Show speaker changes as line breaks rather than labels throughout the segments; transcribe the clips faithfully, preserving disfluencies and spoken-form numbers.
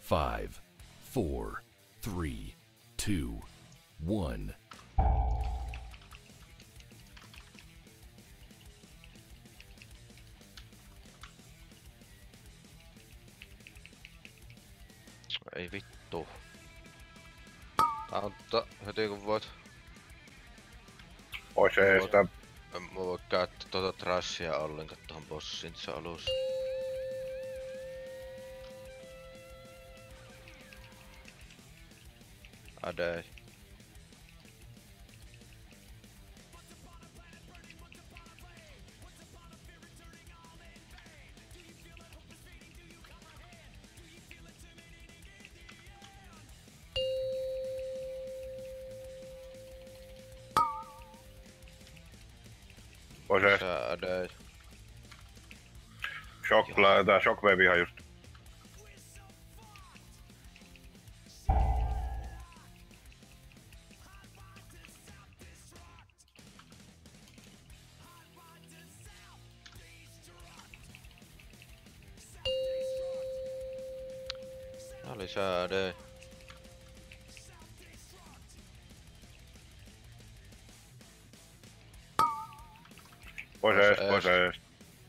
Five, four, three, two, one.
Ei vittu. Anta heti kun voit.
Pois eestä.
Mä voin käyttää tuota trashia ollenkaan tohon bossin tässä alussa. Adei.
Pois eestä.
Sä adei.
Shock, tää shockwave ihan just.
Nää oli sä adei.
Pois
Pois
eestä, pois
eestä.
eestä.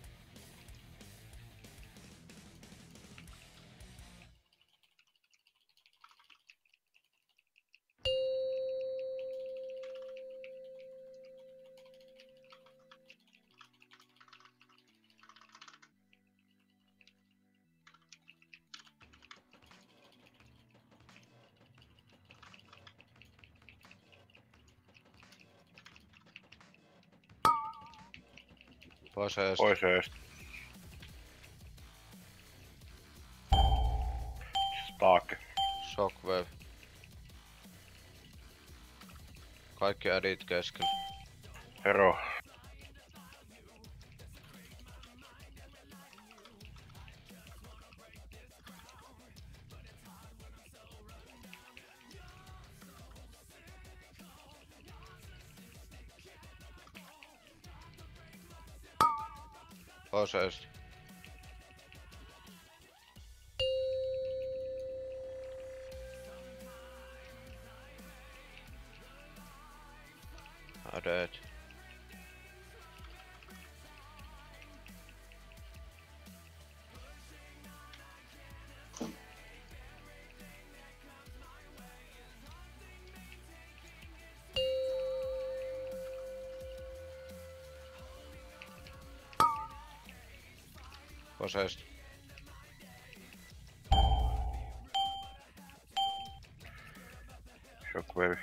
Pois eestä.
Pois eestä. Staake.
Shockwave. Kaikki adit keskellä.
Hero.
Pois eestä. Adeit. Pois eestä.
Shockwave.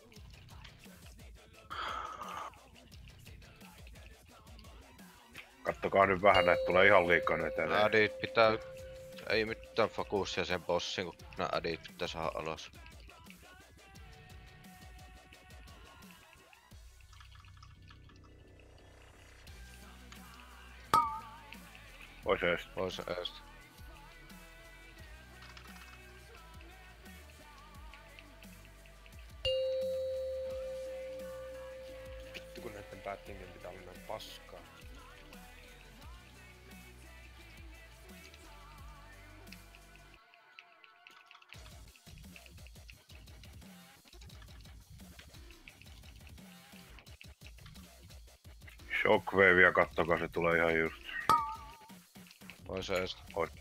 Kattokaa nyt vähän, näitä tulee ihan liikaa näitä.
Nää adit pitää... Ei mitään fokussia sen bossin, kun nää adit pitää saada alas.
Pois eestä.
Pois eestä.
Vittu kun näitten päättingen pitää olla näin paskaa.
Shockwave ja kattokaa, se tulee ihan just.
Pois eestä.
Pois.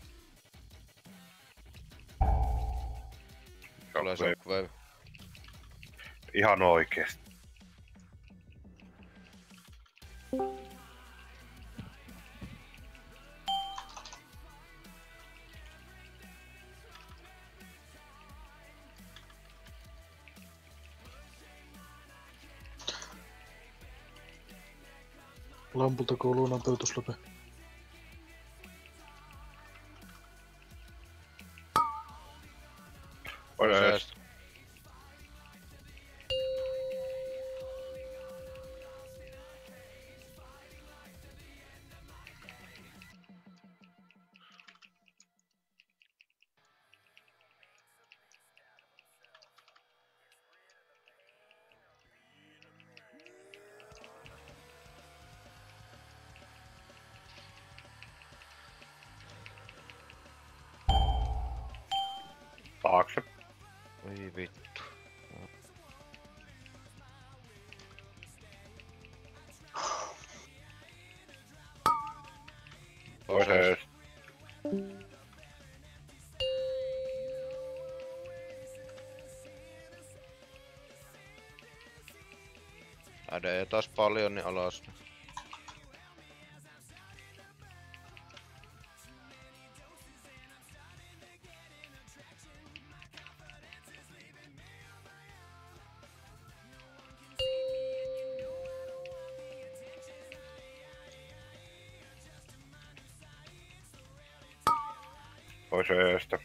Tulee
Shockwave.
shockwave.
Ihan oikeesti.
Lampulta kuuluu nopeutusläpe.
Pois
Pois
eestä.
eestä.
Taakse.
Oi vittu.
Pois ees.
Äde taas paljon, niin alas.
Pois eestä.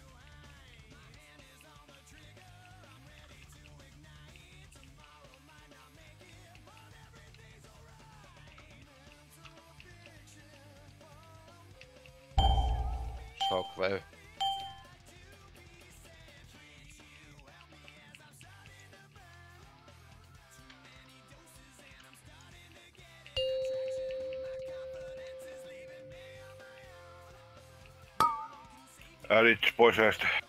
Shockwave.
Älits pois eestä.